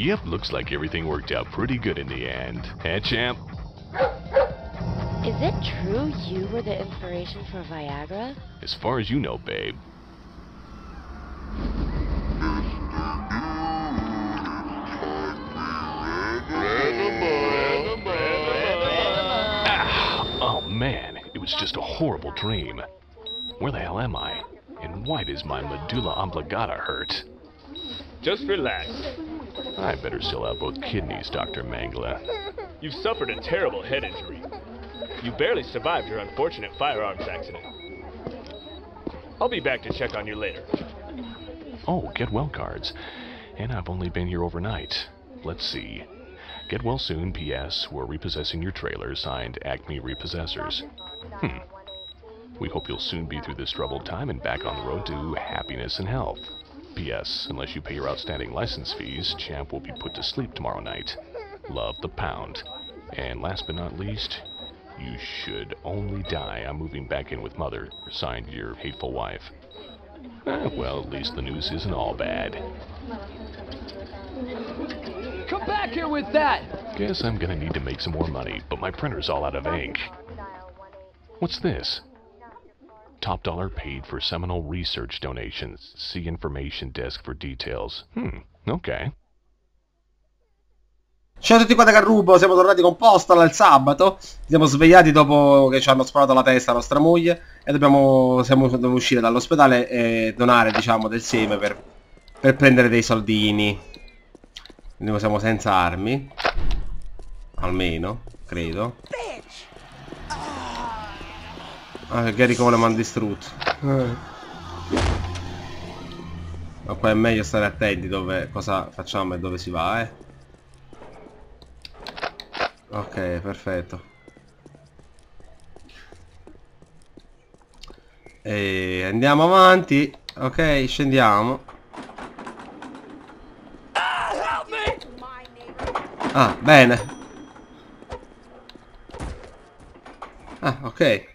Yep, looks like everything worked out pretty good in the end. Eh, champ? Is it true you were the inspiration for Viagra? As far as you know, babe. Oh man, it was just a horrible dream. Where the hell am I? And why does my medulla oblongata hurt? Just relax. I better still have both kidneys, Dr. Mangla. You've suffered a terrible head injury. You barely survived your unfortunate firearms accident. I'll be back to check on you later. Oh, get well cards. And I've only been here overnight. Let's see. Get well soon, P.S. We're repossessing your trailer, signed Acme Repossessors. We hope you'll soon be through this troubled time and back on the road to happiness and health. P.S. Unless you pay your outstanding license fees, Champ will be put to sleep tomorrow night. Love, the Pound. And last but not least, you should only die. I'm moving back in with Mother, signed your hateful wife. Well, at least the news isn't all bad. Come back here with that! Guess I'm gonna need to make some more money, but my printer's all out of ink. What's this? Top dollar paid for Seminole research donations. See information desk for details. Ok. Ciao a tutti qua da Carrubo, siamo tornati con Postal il sabato. Siamo svegliati dopo che ci hanno sparato la testa a nostra moglie e dobbiamo uscire dall'ospedale e donare, diciamo, del seme per prendere dei soldini. Quindi siamo senza armi. Almeno, credo. Ah, che Gary Cole mi hanno distrutto. Ma poi è meglio stare attenti dove cosa facciamo e dove si va, Ok, perfetto. E andiamo avanti. Ok, scendiamo. Ah, bene. Ah, ok.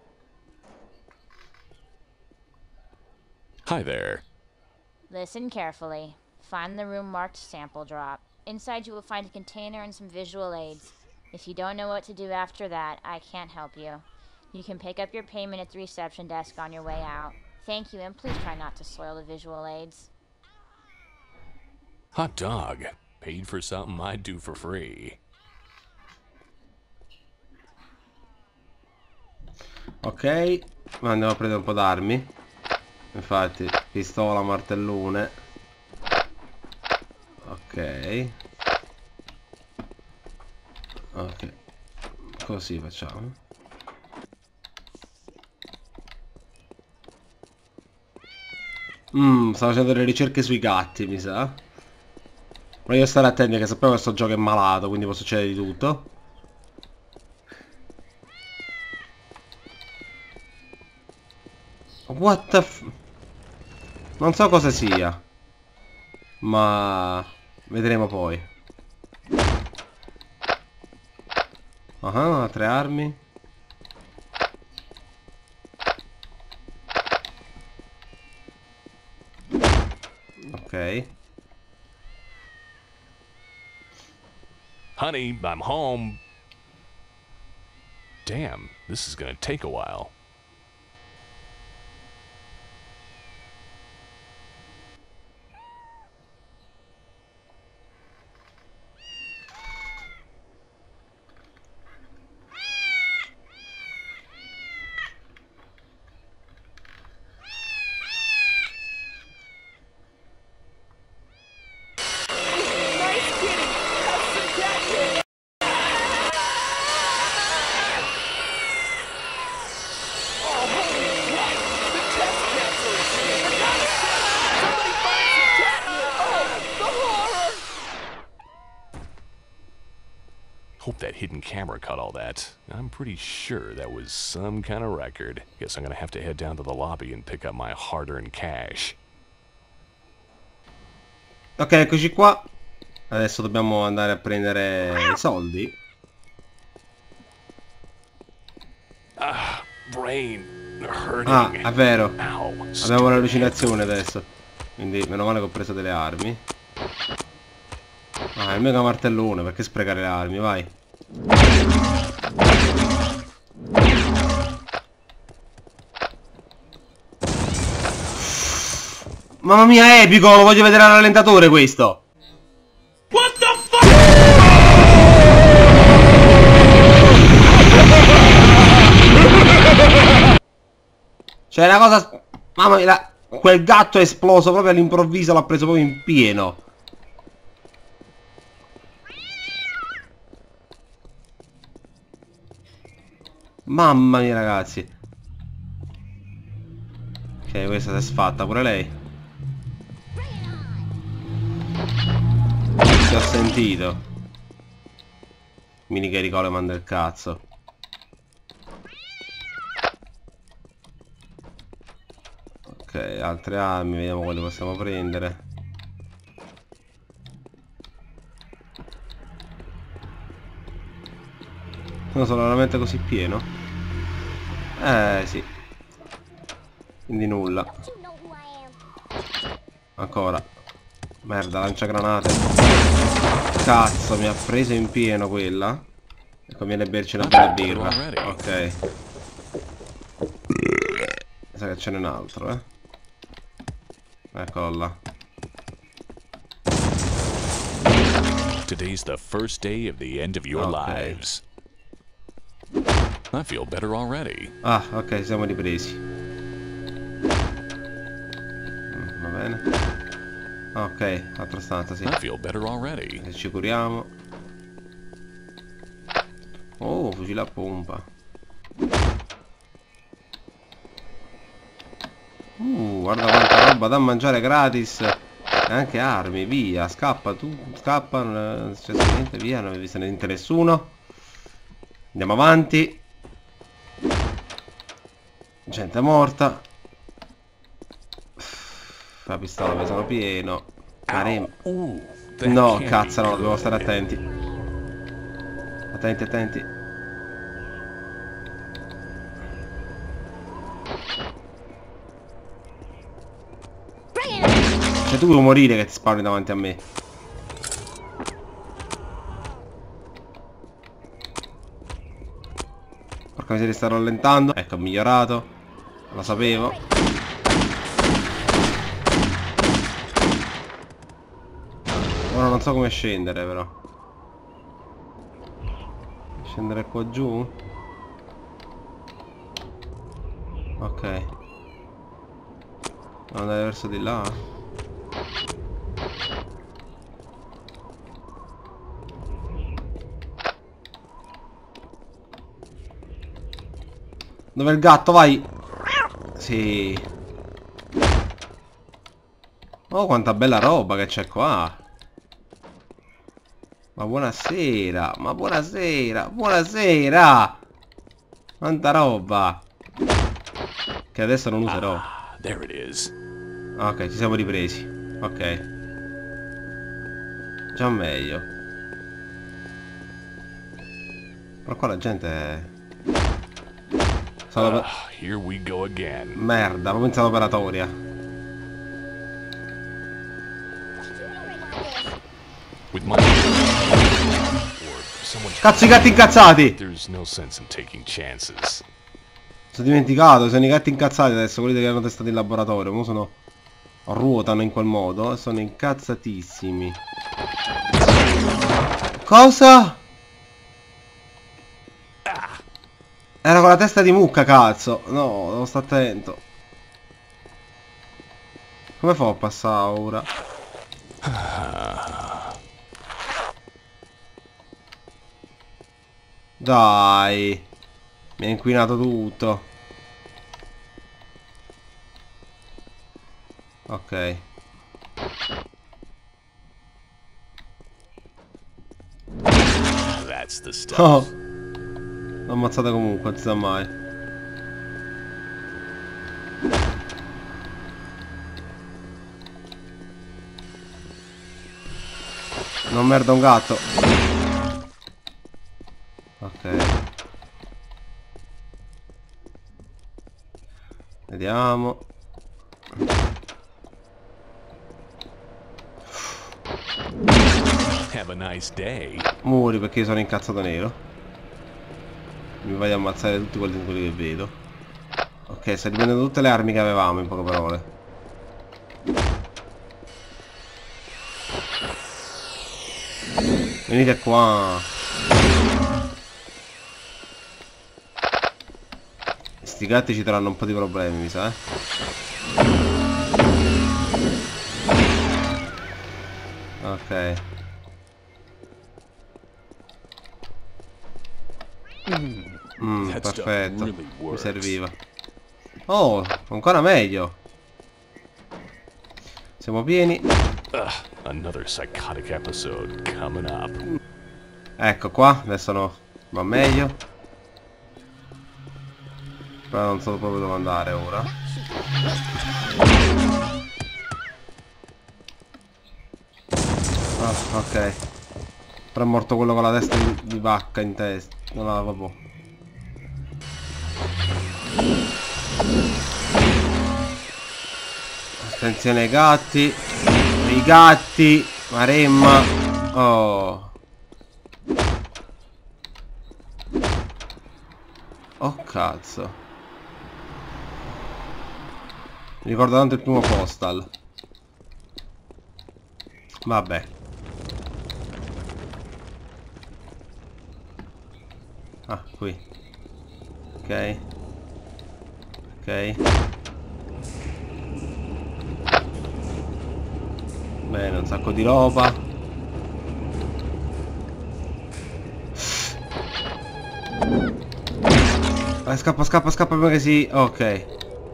Hi there. Listen carefully. Find the room marked sample drop. Inside you will find a container and some visual aids. If you don't know what to do after that, I can't help you. You can pick up your payment at the reception desk on your way out. Thank you, and please try not to soil the visual aids. Hot dog. Paid for something I'd do for free. Ok, ma andiamo a prendere un po' d'armi. Infatti, pistola, martellone. Ok. Ok. Così facciamo. Sto facendo delle ricerche sui gatti, mi sa. Voglio stare attenti che sappiamo che questo gioco è malato, quindi può succedere di tutto. What the f... Non so cosa sia, ma vedremo poi. Altre armi. Ok. Honey, I'm home. Damn, this is gonna take a while. Hope that hidden camera caught all that. I'm pretty sure that was some kind of record. Guess I'm gonna have to head down to the lobby and pick up my hard-earned cash. Ok, eccoci qua. Adesso dobbiamo andare a prendere i soldi. Brain hurting. Ah, è vero. Ow, Abbiamo l'allucinazione adesso. Quindi meno male che ho preso delle armi. Ah, il mega martellone, perché sprecare le armi, vai. Mamma mia, è epico, lo voglio vedere al rallentatore questo. What the fuck? Cioè, una cosa... Mamma mia, quel gatto è esploso proprio all'improvviso, l'ha preso proprio in pieno. Mamma mia, ragazzi. Ok, questa si è sfatta pure lei. Ti ho sentito. Mini Gary Coleman del cazzo. Ok, altre armi, vediamo quelle possiamo prendere. Sono veramente così pieno? Sì. Quindi nulla. Ancora. Merda, lanciagranate. Cazzo, mi ha preso in pieno quella. E conviene berci una bella birra. Ok. Mi sa che ce n'è un altro, Eccolo là. Today's the first day of the end of your lives. I feel better already. Ah, ok, siamo ripresi. Va bene. Ok, altra stanza, sì. I feel better already. E ci curiamo. Oh, fucile a pompa. Guarda quanta roba da mangiare gratis. E anche armi, via. Scappa, tu, scappa, non c'è niente, via, non vi sente nessuno. Andiamo avanti. Gente morta. La pistola pesano pieno. No, cazzo, no, dobbiamo stare attenti. Attenti, attenti. Cioè tu vuoi morire che ti spawni davanti a me. Porca miseria, sta rallentando. Ecco, ho migliorato. Lo sapevo. Ora non so come scendere però. Scendere qua giù. Ok. Devo andare verso di là. Dov'è il gatto? Vai. Sì. Oh, quanta bella roba che c'è qua. Ma buonasera. Ma buonasera. Buonasera. Quanta roba. Che adesso non userò. There it is. Ok, ci siamo ripresi. Ok. Già meglio. Però qua la gente è... Here we go again. Merda, proprio in sala operatoria. With my Cazzo, i gatti incazzati! There's no sense in taking chances. Sono dimenticato, sono i gatti incazzati adesso, quelli che hanno testato in laboratorio. Ora sono... ruotano in quel modo e sono incazzatissimi. Cosa? Era con la testa di mucca, cazzo. No, devo stare attento. Come fa a passare ora? Dai. Mi ha inquinato tutto. Ok. That's the stuff. Oh. L'ho ammazzata comunque, non si sa mai. Non merda un gatto. Ok. Vediamo. Have a nice day. Muori perché io sono incazzato nero. Mi vai a ammazzare tutti quelli che vedo. Ok, sta riprendendo tutte le armi che avevamo, in poche parole. Venite qua. Sti gatti ci daranno un po' di problemi, mi sa, Ok. Perfetto. Mi serviva. Oh, ancora meglio. Siamo pieni. Another psychotic episode coming up. Ecco qua, adesso no. Va meglio. Però non so proprio dove andare ora. Ah, ok. Però è morto quello con la testa di vacca in testa. Non la vabbè. Attenzione ai gatti. I gatti. Maremma. Oh. Oh cazzo. Mi ricordo tanto il primo Postal. Vabbè. Ah, qui. Ok. Ok. Bene, un sacco di roba. Scappa, scappa, scappa prima che si... Ok.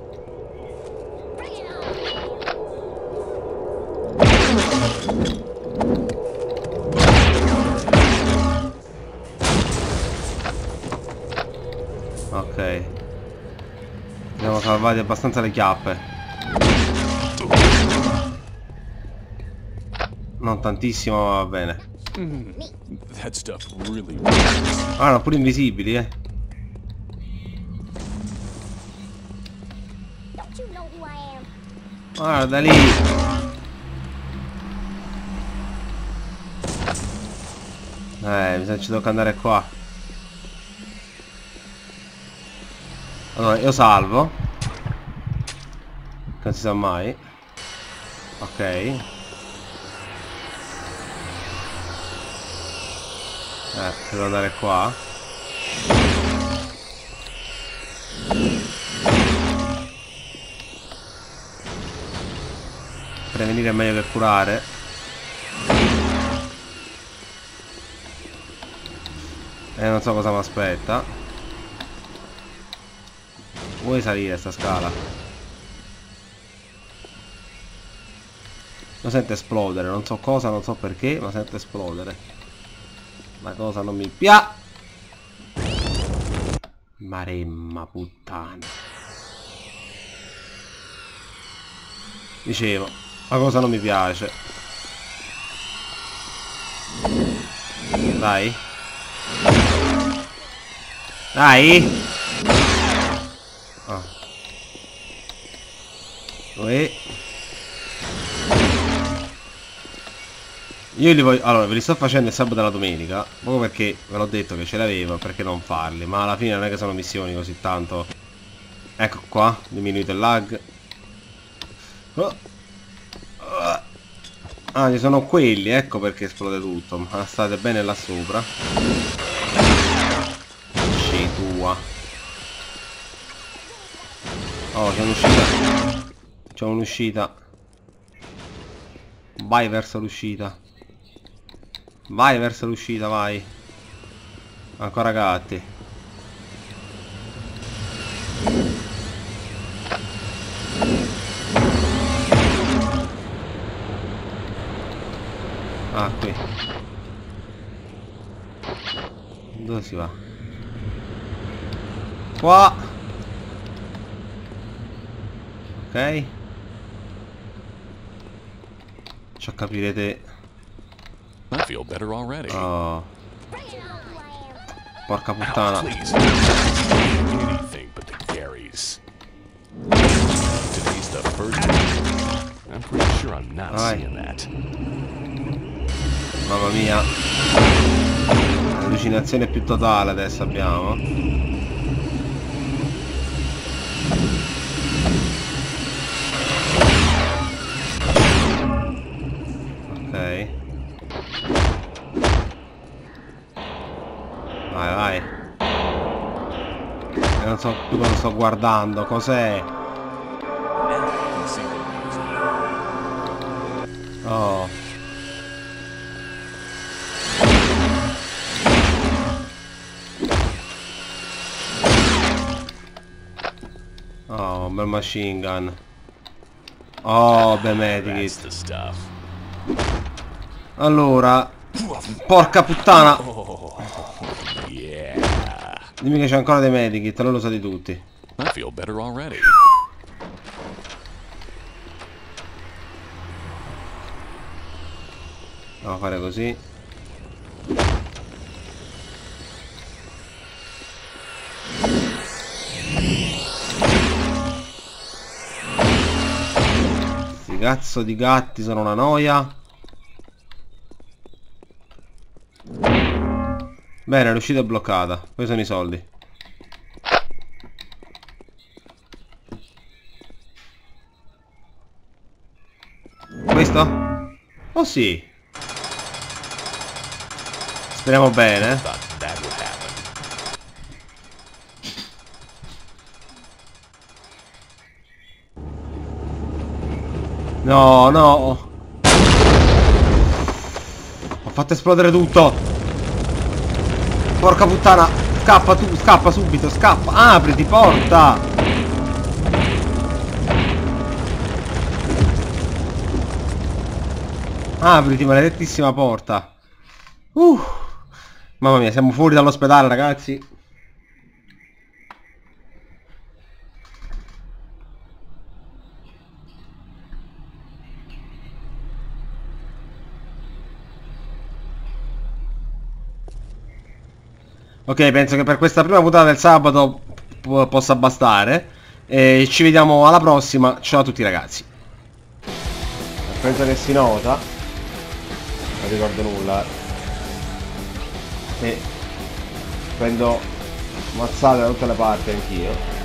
Ok. Abbiamo salvato abbastanza le chiappe. Non tantissimo, ma va bene. That stuff really. Ah, no, pure invisibili, Guarda lì. Mi sa che ci tocca andare qua. Allora, io salvo. Non si sa mai. Ok. Devo andare qua. Prevenire è meglio che curare. E non so cosa mi aspetta. Vuoi salire sta scala? Lo sento esplodere, non so cosa, non so perché, ma sento esplodere. La cosa non mi piace. Maremma puttana. Dicevo, la cosa non mi piace. Dai. Dai. Ah. Io li voglio... Allora, ve li sto facendo il sabato e la domenica. Proprio perché ve l'ho detto che ce l'avevo, perché non farli. Ma alla fine non è che sono missioni così tanto. Ecco qua, diminuito il lag. Ah, ci sono quelli, ecco perché esplode tutto. Ma state bene là sopra. Sci tua. Oh, c'è un'uscita. C'è un'uscita. Vai verso l'uscita. Vai verso l'uscita, vai. Ancora gatti. Ah, qui. Dove si va? Qua. Ok. Ci capirete. I feel better already. Oh. Porca puttana. Please. Anything but the Garys. Today's the first. I'm pretty sure I'm not seeing that. Mamma mia. Allucinazione più totale adesso abbiamo. Ok. Vai, vai. Non so più cosa sto guardando, cos'è? Oh. Oh, bel machine gun. Oh, bel medikit. Allora, porca puttana. Dimmi che c'è ancora dei medikit, non lo usati tutti. I feel better already. Andiamo a fare così. Sti cazzo di gatti sono una noia. Bene, l'uscita è bloccata. Questi sono i soldi. Questo? Oh sì. Speriamo bene. No, no. Ho fatto esplodere tutto. Porca puttana. Scappa tu, scappa subito, scappa. Apriti, porta. Apriti, maledettissima porta. Mamma mia, siamo fuori dall'ospedale, ragazzi. Ok, penso che per questa prima puntata del sabato possa bastare. E ci vediamo alla prossima. Ciao a tutti ragazzi. Penso che si nota. Non ricordo nulla. E prendo mazzate da tutte le parti anch'io.